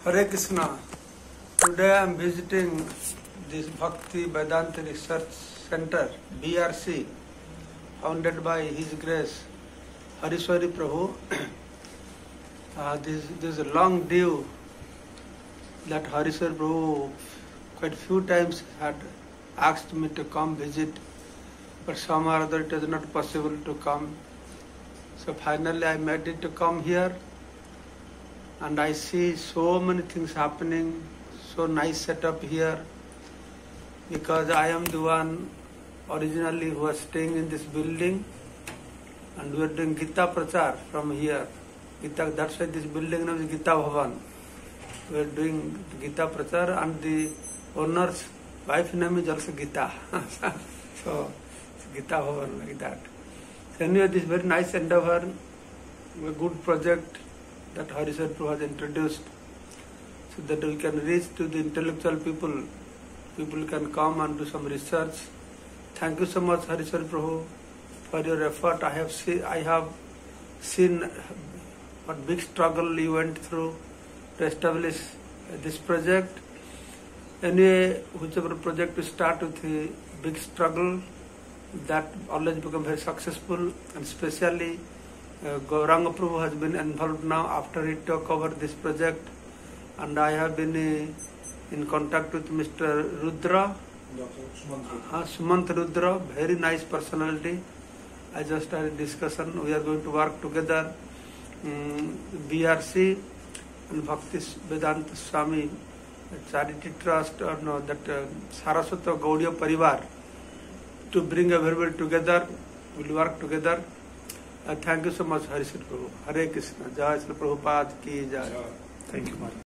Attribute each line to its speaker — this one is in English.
Speaker 1: Hare Krishna. Today I am visiting this Bhakti Vedanta Research Center, BRC, founded by His Grace Hariswari Prabhu. This is a long due that Hariswari Prabhu quite few times had asked me to come visit, but somehow or other it is not possible to come. So finally I made it to come here, and I see so many things happening, so nice setup here, because I am the one originally who was staying in this building, and we are doing Gita Prachar from here. Gita, that's why this building name is Gita Bhavan. We are doing Gita Prachar, and the owner's wife name is also Gita. So Gita Bhavan, like that. So anyway, this very nice endeavor, a good project that Hariswari Prabhu has introduced, so that we can reach to the intellectual people. People can come and do some research. Thank you so much, Hariswari Prabhu, for your effort. I have seen what big struggle you went through to establish this project. Anyway, whichever project we start with a big struggle, that always become very successful, and especially Gauranga Prabhu has been involved now after he took over this project, and I have been in contact with Mr. Rudra, Sumant Rudra, very nice personality. I just had a discussion. We are going to work together, BRC and Bhakti Vedanta Swami Charity Trust, or no, that Saraswata Gaudiya Parivar, to bring everybody together. We will work together. Thank you so much, Hariswari Prabhu. Hare Krishna. Jai Sri Prabhupada ki jai.
Speaker 2: Thank you, Maharaj.